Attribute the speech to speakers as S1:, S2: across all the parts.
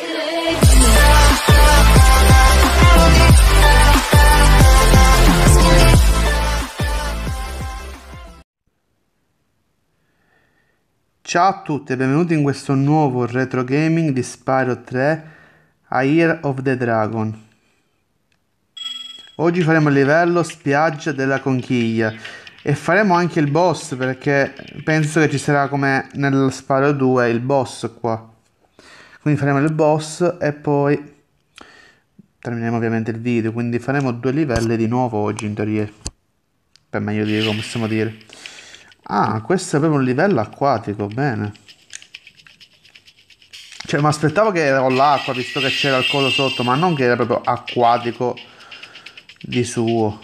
S1: Ciao a tutti e benvenuti in questo nuovo retro gaming di Spyro 3 A Year of the Dragon. Oggi faremo il livello spiaggia della conchiglia e faremo anche il boss perché penso che ci sarà come nel Spyro 2 il boss qua. Quindi faremo il boss e poi termineremo ovviamente il video, quindi faremo 2 livelli di nuovo oggi in teoria. Per meglio dire, come possiamo dire. Ah, questo è proprio un livello acquatico, bene. Cioè, mi aspettavo che era con l'acqua, visto che c'era il coso sotto, ma non che era proprio acquatico di suo.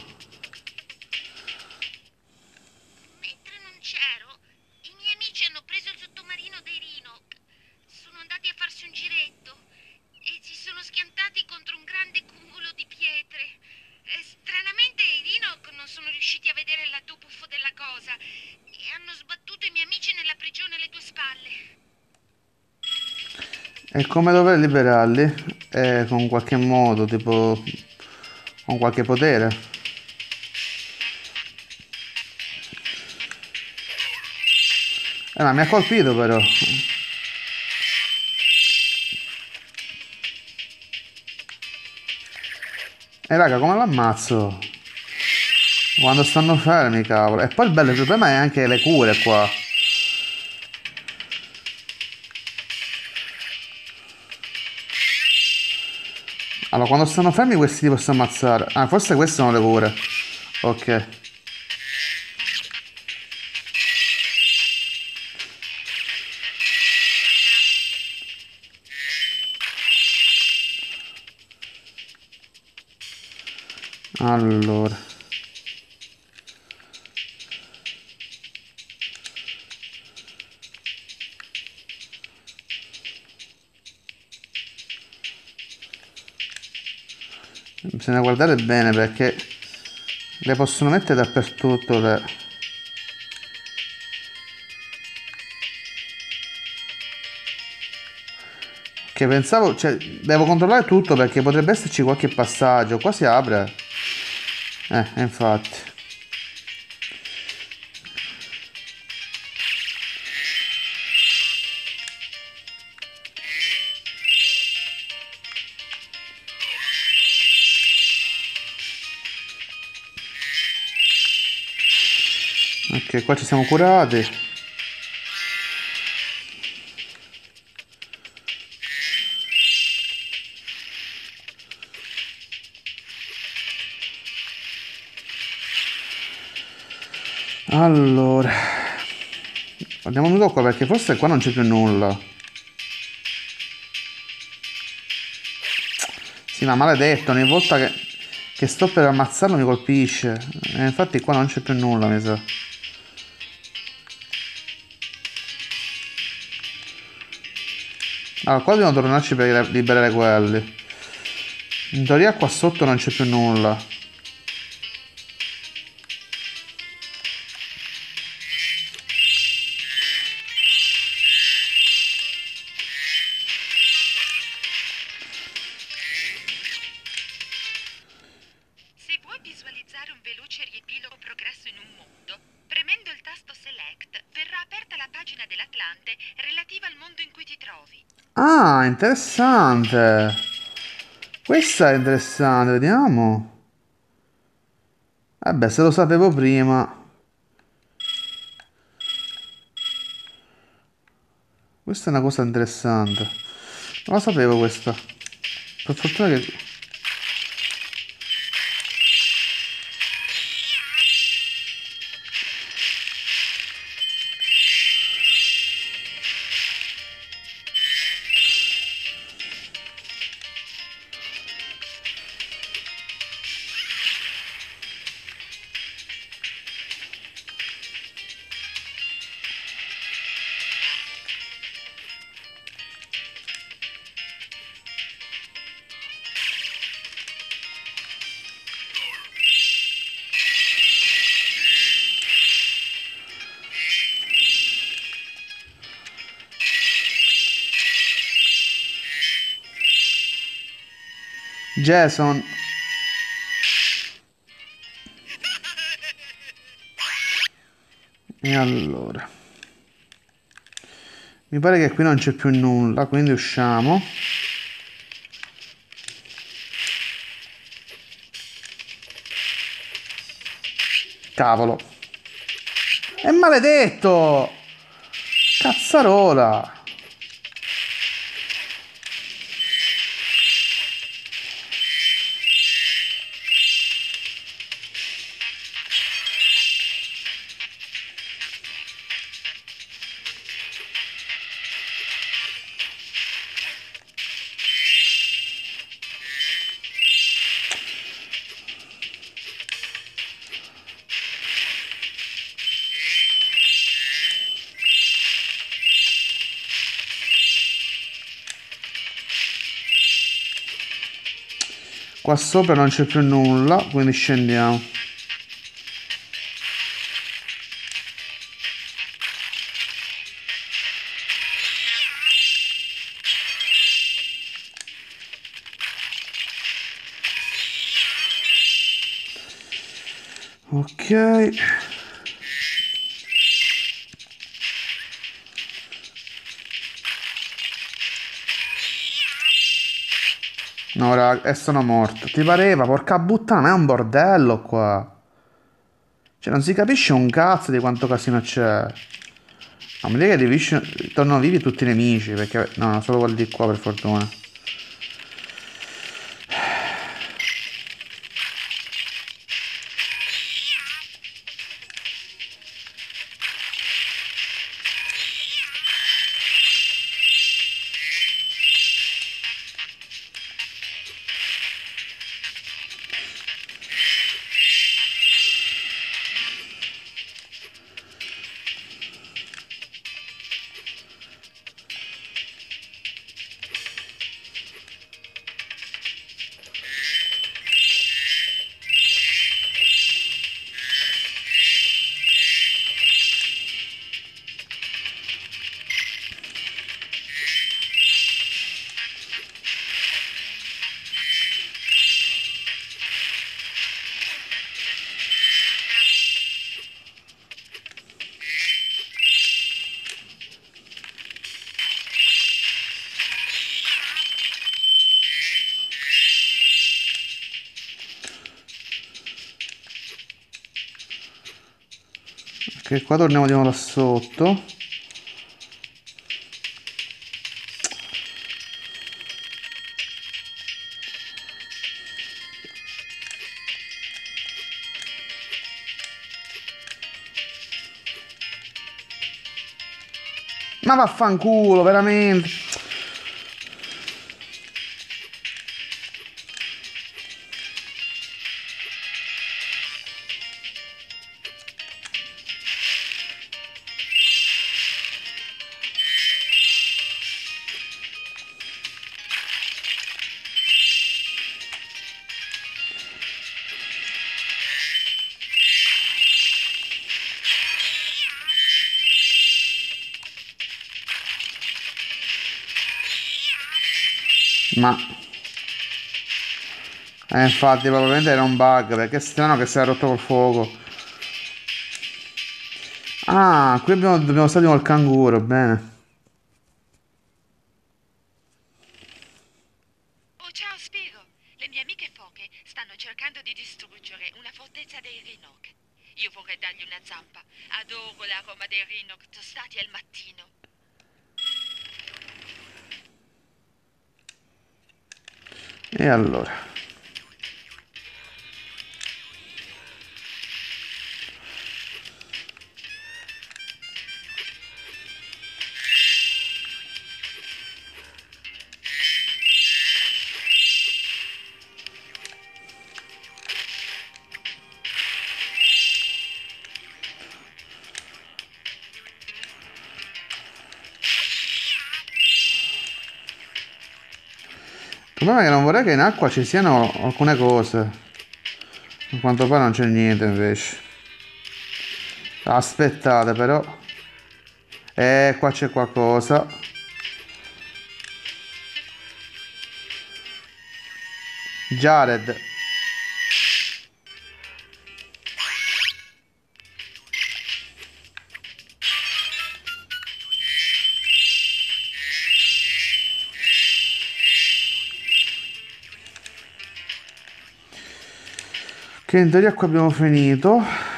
S2: Mentre non c'ero, i miei amici hanno preso il sottomarino dei Rhinoc. Sono andati a farsi un giretto e si sono schiantati contro un grande cumulo di pietre. Stranamente i Rhinoc non sono riusciti a vedere il lato buffo della cosa e hanno sbattuto i miei amici nella prigione alle 2 spalle.
S1: E come dovrei liberarli? Con qualche modo, tipo con qualche potere. Ma mi ha colpito però. Raga, come l'ammazzo? Quando stanno fermi, cavolo. E poi il bello, il problema è anche le cure qua. Allora, quando stanno fermi questi li posso ammazzare. Ah, forse queste sono le cure. Ok. Allora. Bisogna guardare bene perché le possono mettere dappertutto le... Che pensavo, cioè, devo controllare tutto perché potrebbe esserci qualche passaggio. Qua si apre. Infatti. Ok, qua ci siamo curati. Allora, andiamo un po' qua perché forse qua non c'è più nulla. Sì, ma maledetto, ogni volta che sto per ammazzarlo mi colpisce. E infatti qua non c'è più nulla, mi sa. Allora, qua dobbiamo tornarci per liberare quelli. In teoria qua sotto non c'è più nulla.
S2: Se vuoi visualizzare un veloce riepilogo progresso in un mondo, premendo il tasto Select verrà aperta la pagina dell'Atlante relativa al mondo in cui ti trovi.
S1: Ah, interessante. Questa è interessante, vediamo. Vabbè, se lo sapevo prima. Questa è una cosa interessante. Non la sapevo questa. Per fortuna che... Jason. E allora, mi pare che qui non c'è più nulla, quindi usciamo. Cavolo. È maledetto! Cazzarola! Qua sopra non c'è più nulla, quindi scendiamo. Ok. No, raga, e sono morto. Ti pareva? Porca puttana, è un bordello qua. Cioè, non si capisce un cazzo di quanto casino c'è. No, mi dica che tornano vivi tutti i nemici, perché... No, no, solo quelli di qua, per fortuna. Ok, qua torniamo di nuovo là sotto. Ma vaffanculo, veramente. Ma... infatti, probabilmente era un bug, perché strano che si era rotto col fuoco. Ah, qui dobbiamo stare col canguro, bene.
S2: Oh, ciao, Spiro. Le mie amiche foche stanno cercando di distruggere una fortezza dei Rhinoc. Io vorrei dargli una zampa. Adoro l'aroma dei Rhinoc tostati al mattino.
S1: E allora... Il problema è che non vorrei che in acqua ci siano alcune cose. A quanto pare non c'è niente invece. Aspettate però. Qua c'è qualcosa. Jared. Che in teoria qua abbiamo finito.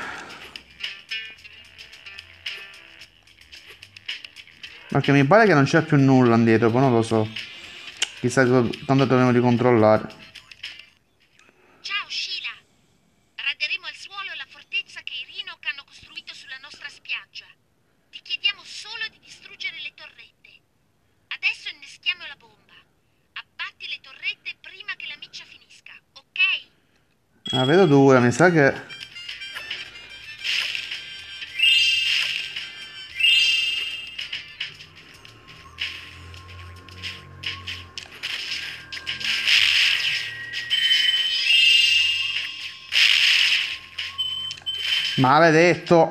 S1: Perché mi pare che non c'è più nulla indietro, poi non lo so. Chissà, tanto dovremo ricontrollare.
S2: Ciao Sheila. Raderemo al suolo la fortezza che i Rinoc hanno costruito sulla nostra spiaggia. Ti chiediamo solo di distruggere le torrette. Adesso inneschiamo la bomba. Abbatti le torrette prima che la miccia finisca, ok?
S1: La vedo dura, mi sa che... Maledetto!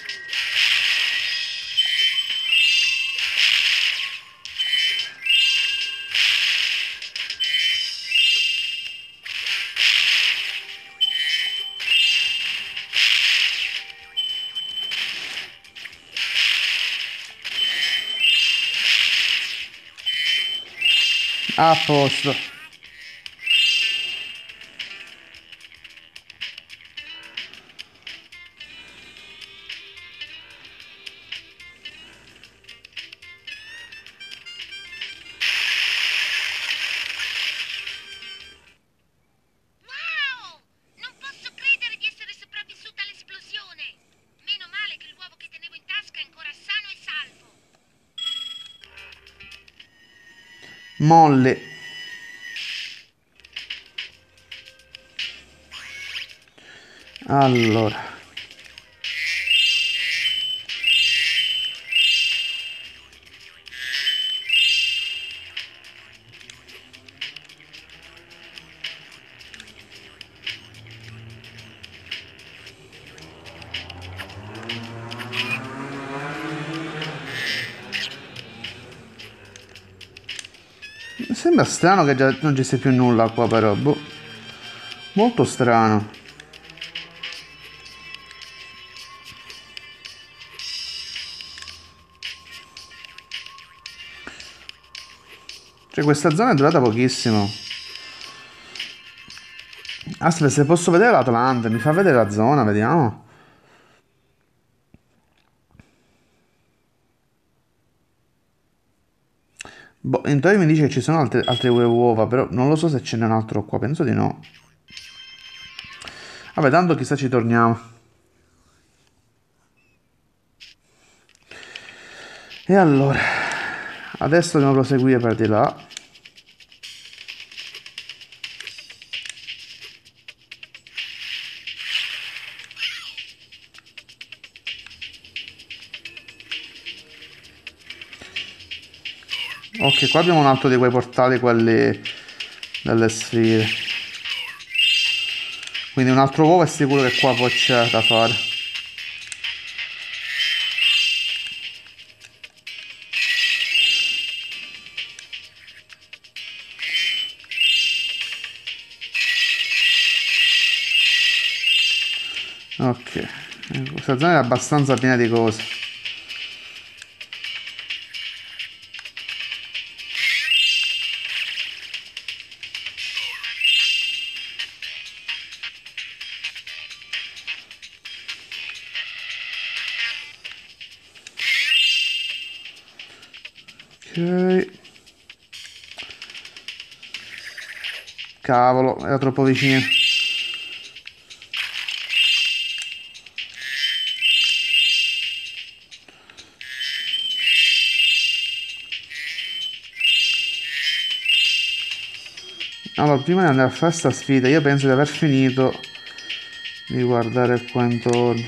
S1: A posto.
S2: Wow! Non posso credere di essere sopravvissuta all'esplosione. Meno male che l'uovo che tenevo in tasca è ancora sano e salvo.
S1: Molle. Allora. Mi sembra strano che già non ci sia più nulla qua, però. Boh. Molto strano. Cioè, questa zona è durata pochissimo. Aspetta, se posso vedere l'Atlante, mi fa vedere la zona, vediamo. Boh, in teoria mi dice che ci sono altre uova, però non lo so se ce n'è un altro qua, penso di no. Vabbè, tanto chissà ci torniamo. E allora, adesso dobbiamo proseguire per di là. Ok, qua abbiamo un altro di quei portali, quelli delle sfide. Quindi un altro uovo è sicuro che qua poi c'è da fare. Ok, questa zona è abbastanza piena di cose. Ok. Cavolo, era troppo vicino. Allora, prima di andare a fare sta sfida, io penso di aver finito di guardare qua intorno.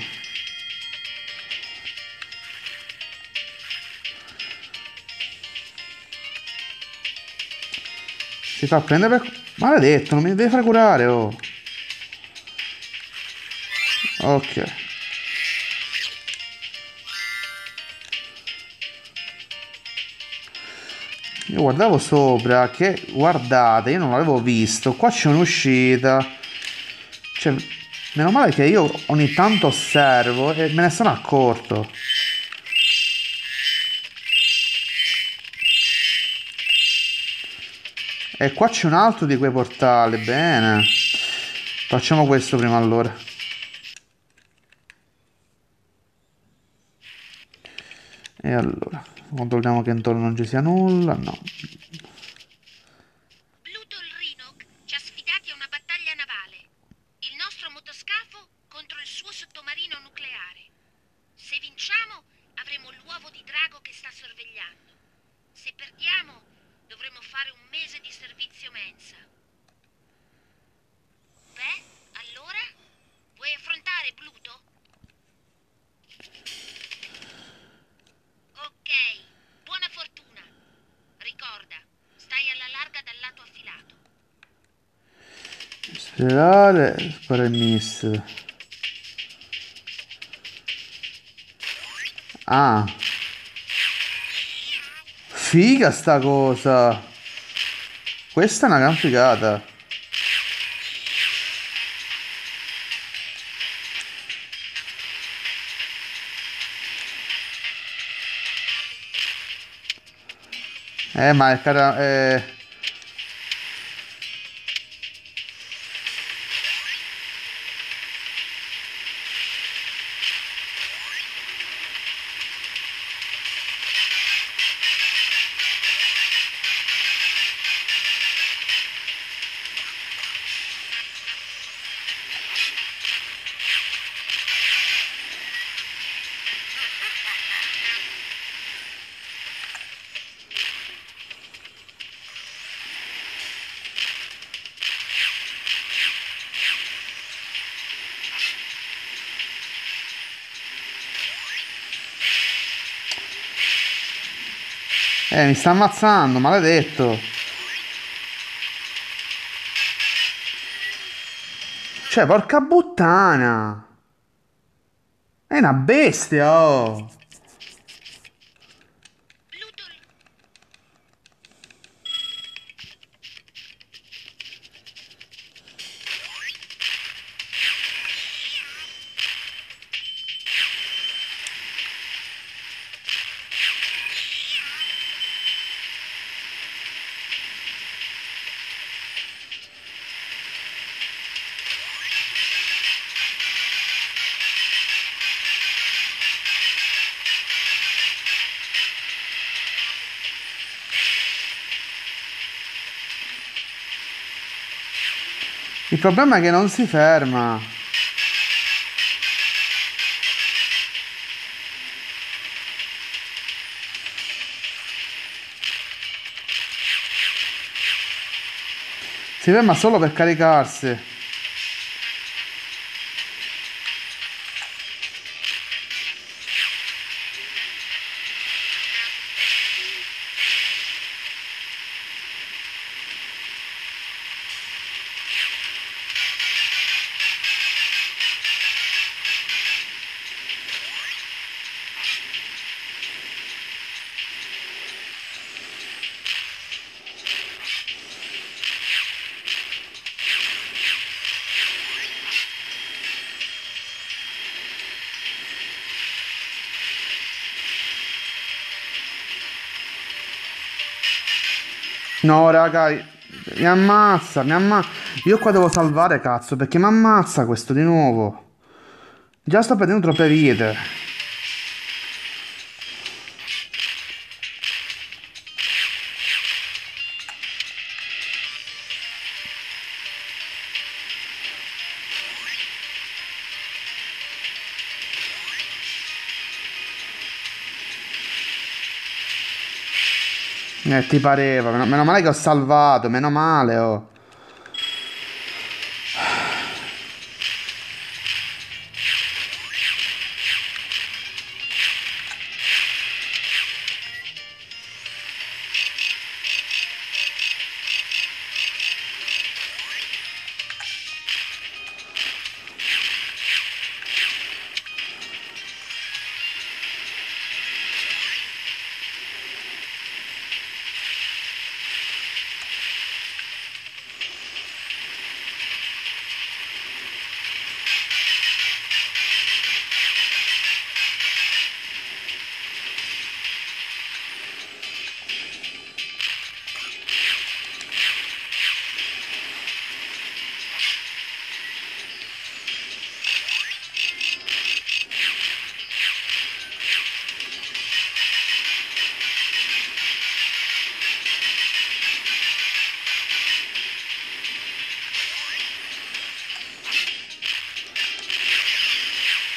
S1: Si fa prendere per... Maledetto, non mi deve fare curare, oh. Ok. Io guardavo sopra, che guardate, io non l'avevo visto. Qua c'è un'uscita. Cioè, meno male che io ogni tanto osservo e me ne sono accorto. E qua c'è un altro di quei portali. Bene. Facciamo questo prima allora. E allora, controlliamo che intorno non ci sia nulla. No.
S2: Pluto il Rhinoc ci ha sfidati a una battaglia navale. Il nostro motoscafo contro il suo sottomarino nucleare. Se vinciamo, avremo l'uovo di drago che sta sorvegliando. Se perdiamo, dovremo fare un mese di servizio mensa. Beh, allora? Vuoi affrontare Pluto? Ok, buona fortuna. Ricorda, stai alla larga dal lato affilato.
S1: Sperare, spara il missile. Ah, figa sta cosa. Questa è una gran figata. Ma è cara... mi sta ammazzando, maledetto. Cioè, porca puttana. È una bestia, oh.
S2: Pluto il...
S1: Il problema è che non si ferma. Si ferma solo per caricarsi. No, raga, mi ammazza, mi ammazza. Io qua devo salvare, cazzo, perché mi ammazza questo di nuovo. Già sto perdendo troppe vite. Ti pareva, meno male che ho salvato, meno male, oh.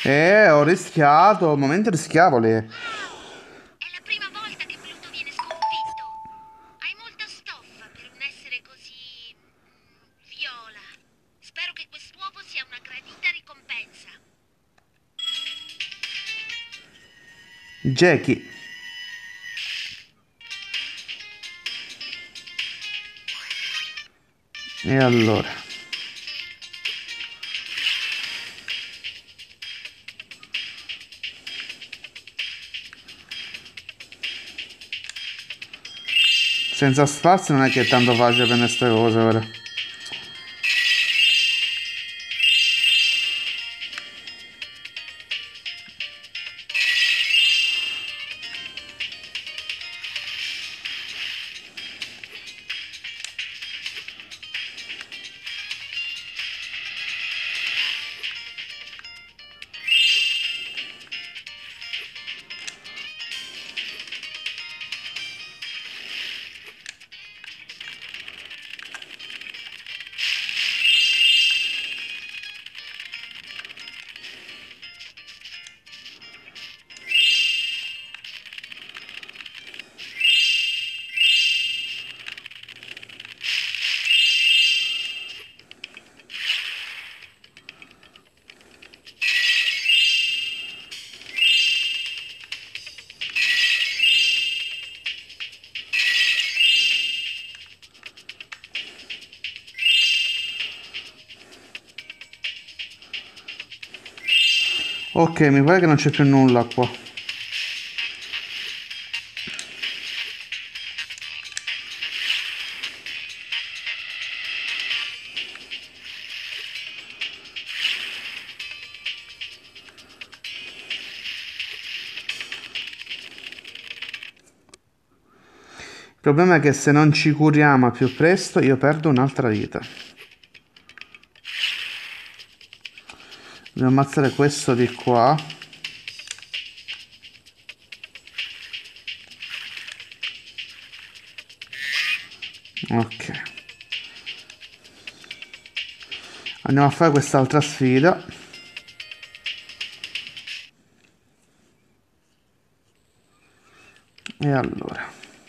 S1: Ho rischiato, un momento rischiavo lì.
S2: È la prima volta che Pluto viene sconfitto. Hai molta stoffa per un essere così viola. Spero che quest'uovo sia una gradita ricompensa.
S1: Jackie. E allora. Senza sfarsi non è che è tanto facile prendere queste cose ora. Ok, mi pare che non c'è più nulla qua. Il problema è che se non ci curiamo al più presto io perdo un'altra vita. Devo ammazzare questo di qua. Ok. Andiamo a fare quest'altra sfida. E allora.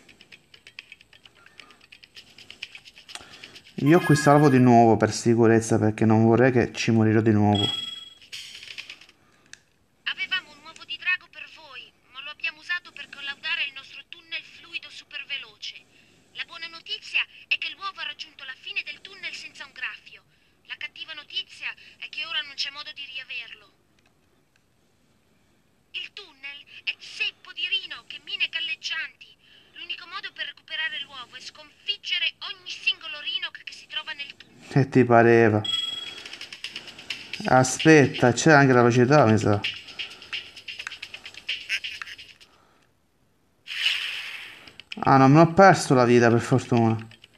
S1: Io qui salvo di nuovo per sicurezza perché non vorrei che ci morirò di nuovo.
S2: Avevamo un uovo di drago per voi, ma lo abbiamo usato per collaudare il nostro tunnel fluido superveloce. La buona notizia è che l'uovo ha raggiunto la fine del tunnel senza un graffio. La cattiva notizia è che ora non c'è modo di riaverlo. Il tunnel è zeppo di rino che mine galleggianti. L'unico modo per recuperare l'uovo è sconfiggere ogni singolo rino che si trova nel tunnel.
S1: Che ti pareva? Aspetta, c'è anche la velocità, mi sa. Ah, non mi ho perso la vita, per fortuna.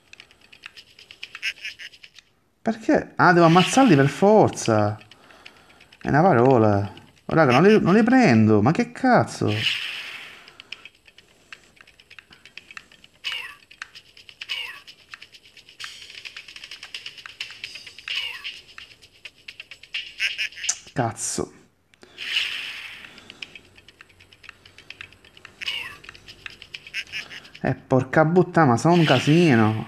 S1: Perché? Ah, devo ammazzarli per forza. È una parola. Oh, raga, non li prendo. Ma che cazzo? Cazzo. Porca puttana, ma sono un casino.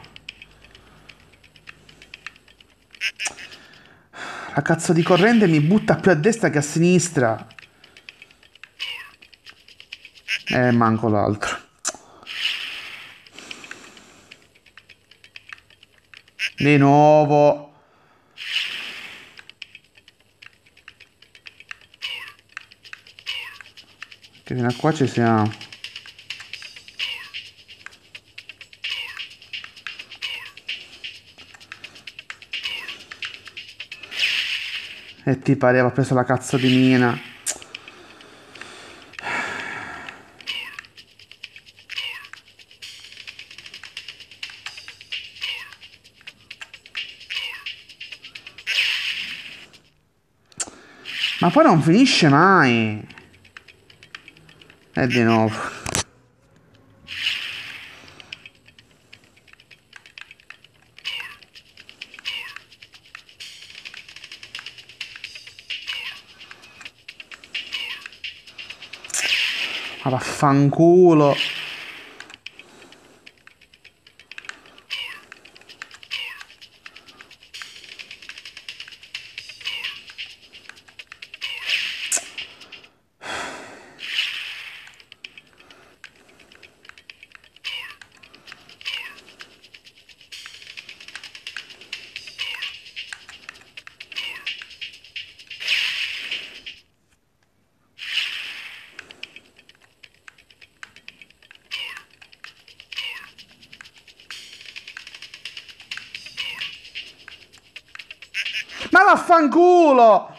S1: La cazzo di corrente mi butta più a destra che a sinistra. Manco l'altro. Di nuovo. Che fino a qua ci siamo. E ti pareva, ho preso la cazzo di mina. Ma poi non finisce mai. E di nuovo. Ma vaffanculo. Ma vaffanculo!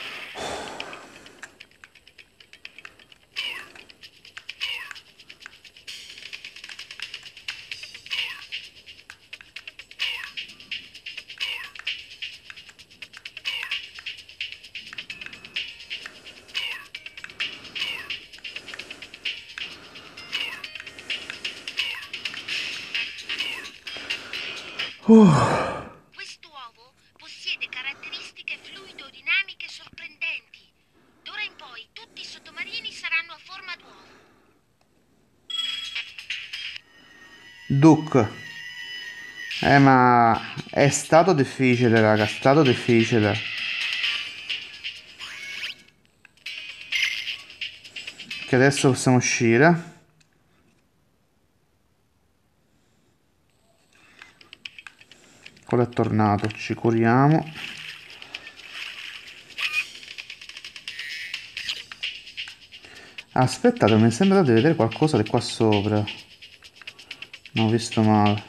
S2: Quest'uovo possiede caratteristiche fluidodinamiche sorprendenti. D'ora in poi tutti i sottomarini saranno a forma d'uovo.
S1: Duke. Ma è stato difficile, raga, è stato difficile. Che adesso possiamo uscire. Quello è tornato, ci curiamo. Aspettate, mi sembra di vedere qualcosa di qua sopra. Non ho visto male.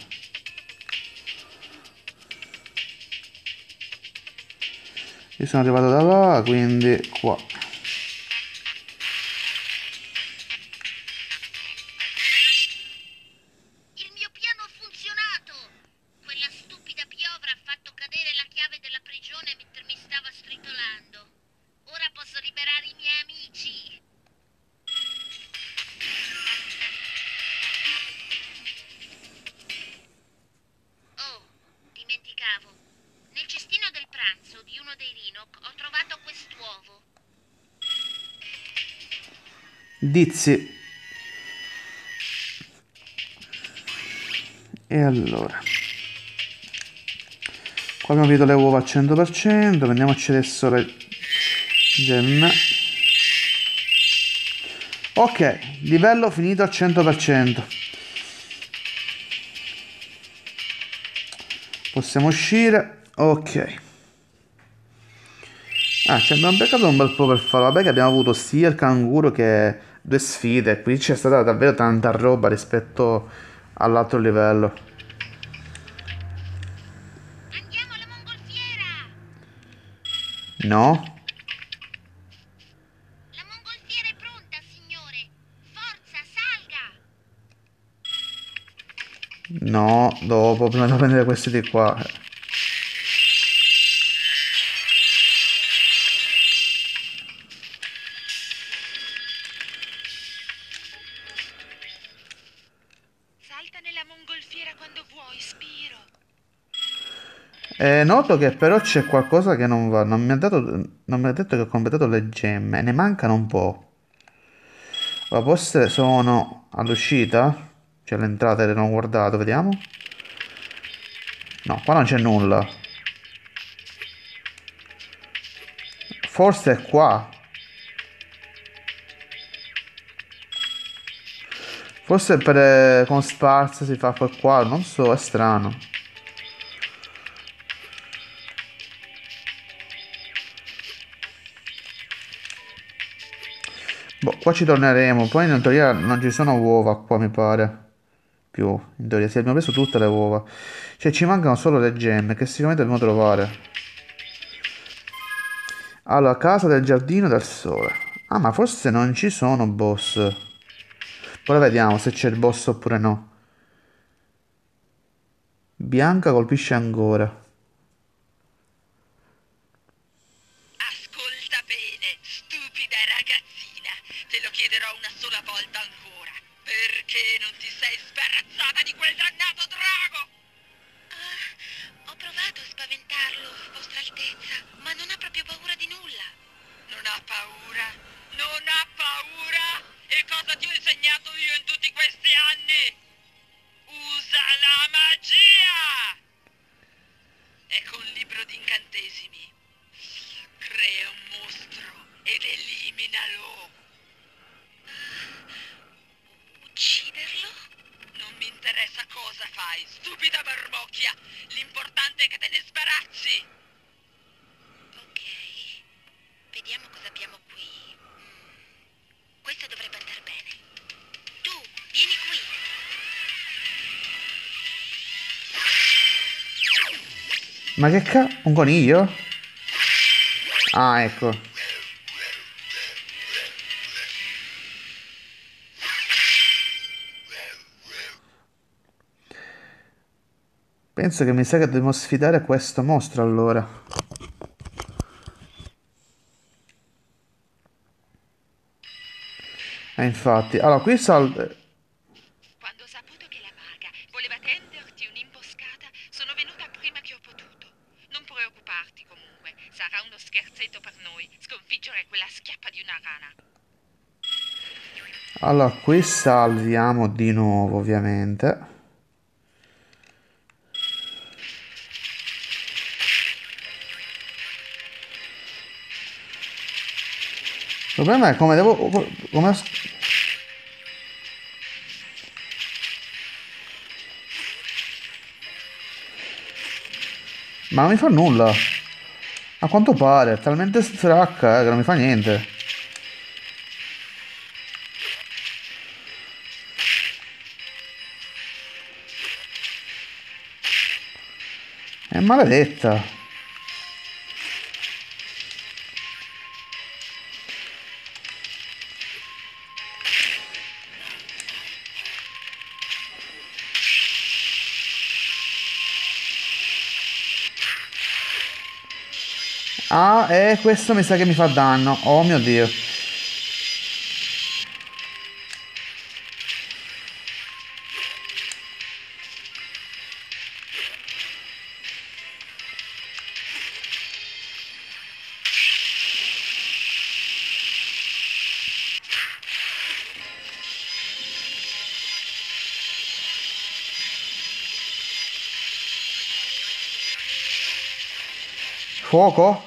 S1: Io sono arrivato da là, quindi qua.
S2: Il mio piano ha funzionato! Quella stupida piovra ha fatto cadere la chiave della prigione mentre mi stava stritolando. Ora posso liberare i miei amici. Oh, dimenticavo. Nel cestino del pranzo di uno dei Rhinoc ho trovato quest'uovo.
S1: Dizi. E allora. Qua abbiamo finito le uova al 100%. Prendiamoci adesso le gemme. Ok, livello finito al 100%. Possiamo uscire. Ok. Ah, ci abbiamo beccato un bel po' per farlo. Vabbè che abbiamo avuto sia il canguro che due sfide. Qui c'è stata davvero tanta roba rispetto all'altro livello.
S2: Andiamo alla mongolfiera!
S1: No?
S2: La mongolfiera è pronta, signore! Forza, salga!
S1: No, dopo, prima devo prendere questi di qua.
S2: Salta nella mongolfiera quando vuoi, Spiro.
S1: Noto che però c'è qualcosa che non va. Non mi ha detto che ho completato le gemme. Ne mancano un po'. Ora, forse sono all'uscita? Cioè all'entrata non ho guardato, vediamo. No, qua non c'è nulla. Forse è qua. Forse per con sparse si fa qua, non so, è strano. Boh, qua ci torneremo. Poi in teoria non ci sono uova qua, mi pare. Più, in teoria, sì, abbiamo preso tutte le uova. Cioè, ci mancano solo le gemme, che sicuramente dobbiamo trovare. Allora, casa del giardino del sole. Ah, ma forse non ci sono boss. Ora vediamo se c'è il boss oppure no. Bianca colpisce ancora.
S3: Ascolta bene, stupida ragazzina. Te lo chiederò una sola volta ancora. Perché non ti sei sbarazzata di quel dannato drago?
S2: Ho provato a spaventarlo, Vostra Altezza, ma non ha proprio paura di nulla.
S3: Non ha paura? Non ha paura? E cosa ti ho marmocchia. L'importante è che te ne sbarazzi.
S2: Ok, vediamo cosa abbiamo qui. Questo dovrebbe andare bene. Tu, vieni qui.
S1: Ma che un coniglio? Ah, ecco. Penso che mi sa che dobbiamo sfidare questo mostro allora. Infatti. Allora, qui salve.
S3: Quando ho saputo che la maga voleva tenderti un'imboscata, sono venuta prima che ho potuto. Non preoccuparti comunque, sarà uno scherzetto per noi, sconfiggere quella schiappa di una rana.
S1: Allora, qui salviamo di nuovo, ovviamente. Il problema è come devo... Come... Ma non mi fa nulla. A quanto pare, è talmente stracca che non mi fa niente. È maledetta. Ah, questo mi sa che mi fa danno. Oh mio Dio. Fuoco?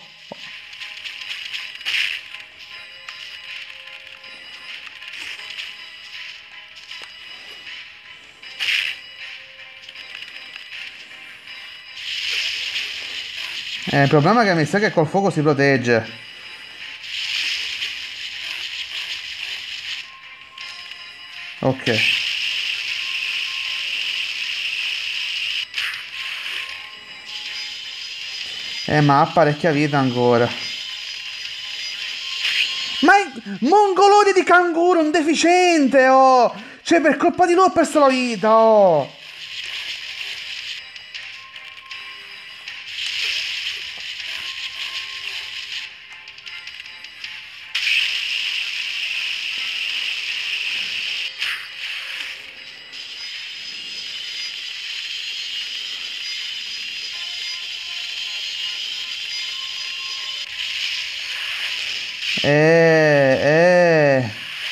S1: Il problema è che mi sa che col fuoco si protegge. Ok. Ma ha parecchia vita ancora. Ma è mongolone di canguro, un deficiente, oh! Cioè, per colpa di lui ho perso la vita, oh! Eh, eh.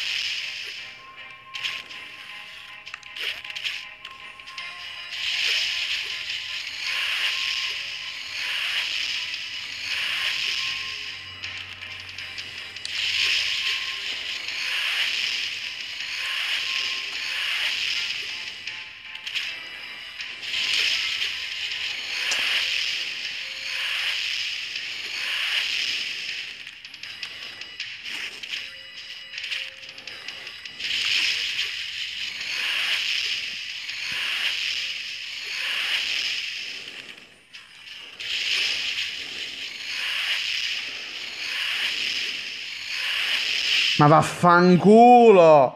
S1: Ma vaffanculo!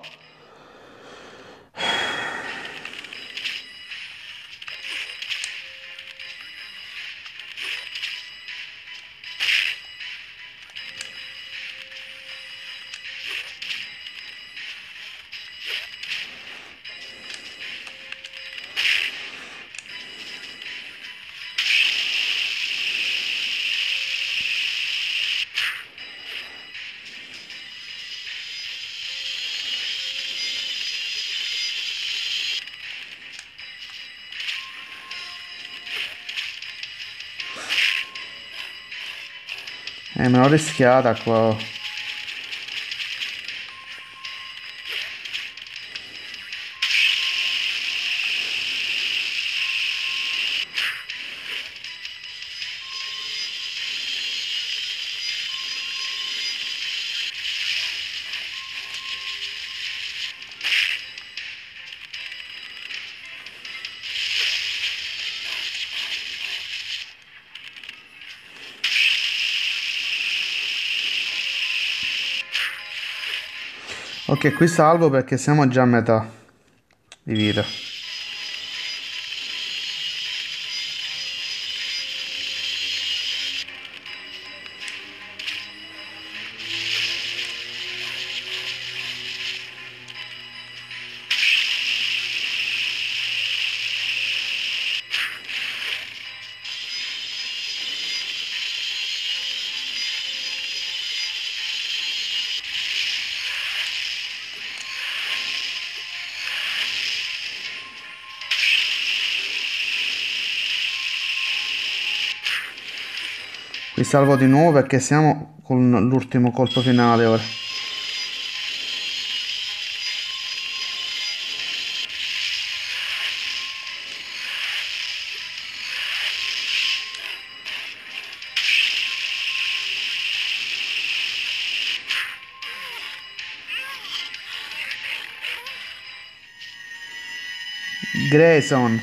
S1: Me l'ho rischiata qua. Ok, qui salvo perché siamo già a metà di vita. Qui salvo di nuovo perché siamo con l'ultimo colpo finale ora. Grayson.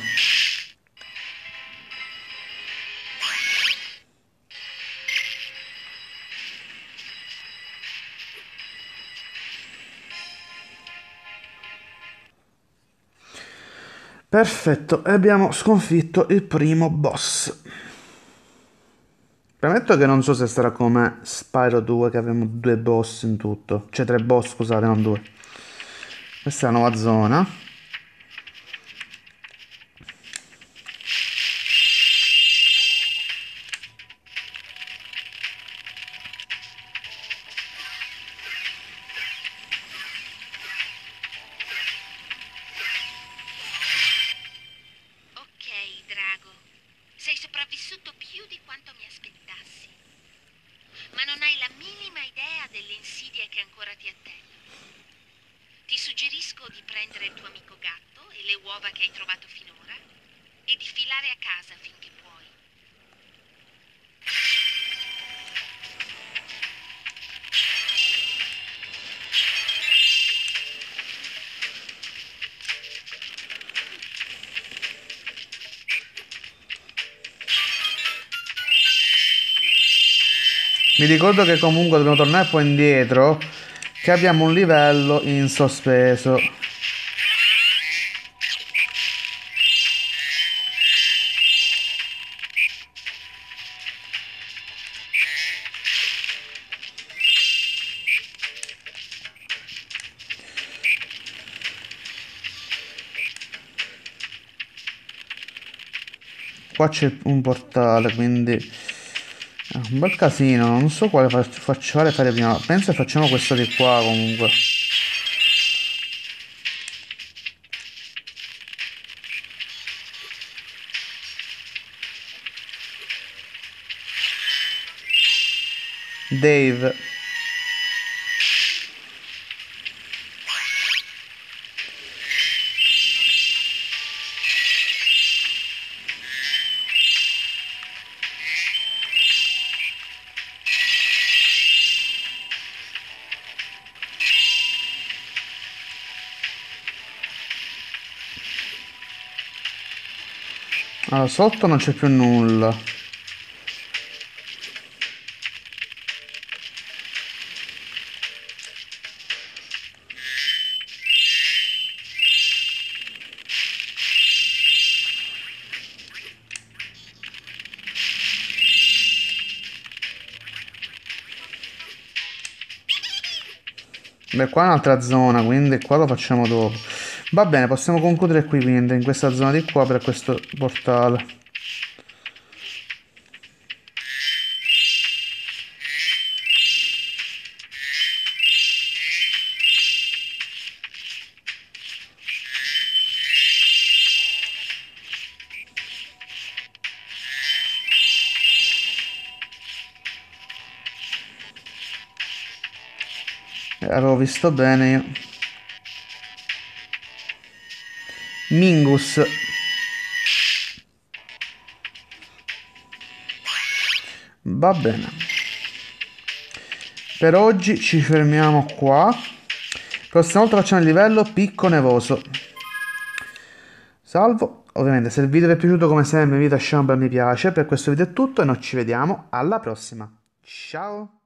S1: Perfetto, e abbiamo sconfitto il primo boss. Premetto che non so se sarà come Spyro 2 che abbiamo 2 boss in tutto. Cioè 3 boss, scusate, non 2. Questa è la nuova zona.
S2: Ok, Drago. Sei sopravvissuto più di quanto mi aspettassi. Ma non hai la minima idea delle insidie che ancora ti attendono. Ti suggerisco di prendere il tuo amico gatto e le uova che hai trovato finora e di filare a casa finché puoi.
S1: Mi ricordo che comunque dobbiamo tornare poi indietro, che abbiamo un livello in sospeso. Qua c'è un portale, quindi è un bel casino. Non so quale faccio fare prima. Penso che facciamo questo di qua comunque. Dave. Allora, sotto non c'è più nulla. Beh, qua è un'altra zona, quindi qua lo facciamo dopo. Va bene, possiamo concludere qui quindi, in questa zona di qua per questo portale. Avevo visto bene io. Mingus. Va bene. Per oggi ci fermiamo qua. Prossima volta facciamo il livello picco nevoso. Salvo. Ovviamente se il video vi è piaciuto come sempre vi lasciamo un bel mi piace. Per questo video è tutto e noi ci vediamo alla prossima. Ciao.